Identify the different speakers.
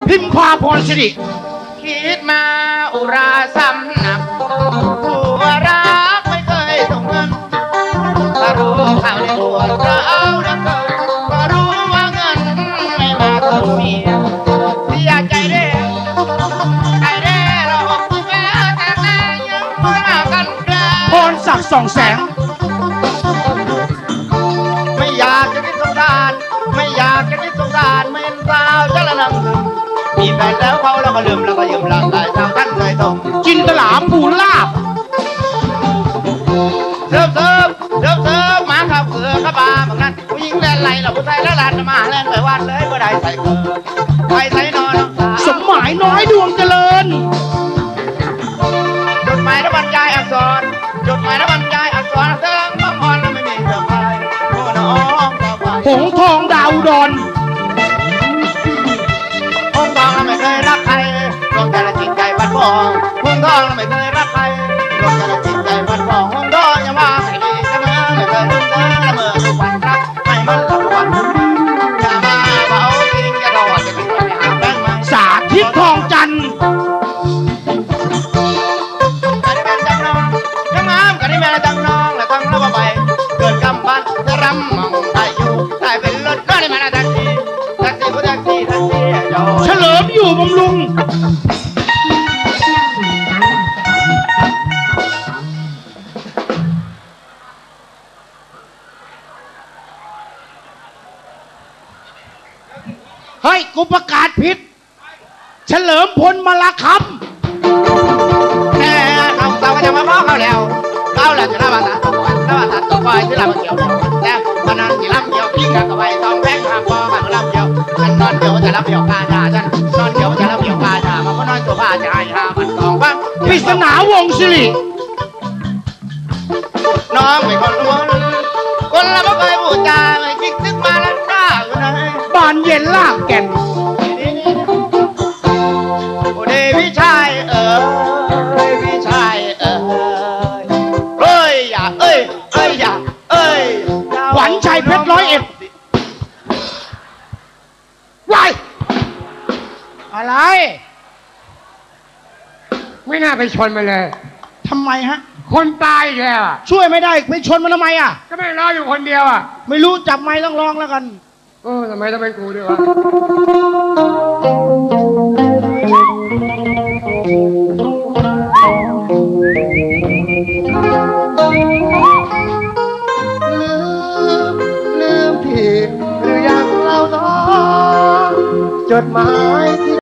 Speaker 1: พิมพ์พาพรสิริ
Speaker 2: คิดมาอุราซ้ำหนักผู้รักไม่เคยส่งเงินก็รู้ข่าวในหัวเราเหลือเกินก็รู้ว่าเงินไม่มาถึงเมียเสียใจเด้เราแม้แต่แม่ยังมากันแกล้ง
Speaker 1: พรศักดิ์ส่องแสง
Speaker 2: ไม่อยากจะคิดสงสารไม่อยากจะคิดสงสารไม่เห็นสาวจะละนังถึงมีแฟนแล้วเขาแล้วก็ลืมแล้วก็ยืมร่างกายทางท่านเลยต้อง
Speaker 1: จินตลาภูลาภ
Speaker 2: เสิร์ฟหมาขับเกลือขับบาบางนั้นผู้หญิงแล่นไหลเราผู้ชายแล้วลานมาแล่นไปวันเลยก็ได้ใส่เกลือไปใส่นอน
Speaker 1: สมหมายน้อยดวงเจริญ
Speaker 2: จดหมายและบรรยายอักษรจดหมายและบรรยายอักษรเติมบางคนไม่มีเสื้อผ้าโอ้น้อง
Speaker 1: หงทองดาวดอน
Speaker 2: หงทองเราไม่เคยรักใครดวงใจละจิตใจบัดบองหงทองเราไม่เคยรักใครดวงใจละจิตใจบัดบองหงทองอย่าว่าไม่ดีเสมอไม่เคยลืมเธอละเมอทุกวันรักไม่มันละวันอย่ามาเบาจริงอย่าดอจะทิ้งไปหาแฟนใหม่
Speaker 1: สาธิตทองจันทร์
Speaker 2: กันนี่แม่จังน้องและทั้งระบไปเกิดกำปั้นจะรำมองไทยอยู่ไทยเป็นรถก็ได้มาแท็กซี่ผู้แท็กซี่
Speaker 1: เฉลิมอยู่บำรุงเฮ้ยกูประกาศผิดเฉลิมพลมาลาค
Speaker 2: ำแม่เขาสาวก็จะมาบอกเขาแล้วจะน่าบาดตัวไปที่ลำเกี่ยวแล้วมันนั่นที่ลำเกี่ยวพี่กันก็ไปต้องแพงทางพ่อกันลำเกี่ยวฉันนอนเกี่ยวจะลำเกี่ยวกาจ่าฉันนอนเกี่ยวจะลำเกี่ยวกาจ่ามาเพราะนอนตัวผ้าจะให้หามันกองบ้าง
Speaker 1: ปริศนาวงศิริ
Speaker 2: น้องไม่คนรู้คนละไม่เคยพูดจาไม่คิดซึกมาแล้วจ้าอยู่ไหน
Speaker 1: บานเย็นลากแก่น
Speaker 2: โอเดวิชัยวิชัย
Speaker 1: หวันชัยเพชร101วาย
Speaker 3: อะไรไม่น่าไปชนมันเลย
Speaker 1: ทำไมฮะ
Speaker 3: คนตายแล้ว
Speaker 1: ช่วยไม่ได้ไปชนมันทำไมอ่ะ
Speaker 3: ก็ไม่รออยู่คนเดียวอ่ะ
Speaker 1: ไม่รู้จับไม้ต้องร้องแล้วกัน
Speaker 3: ทำไมต้องเป็นกูด้วยวะ
Speaker 2: หรือยังเล่าน้องจดหมาย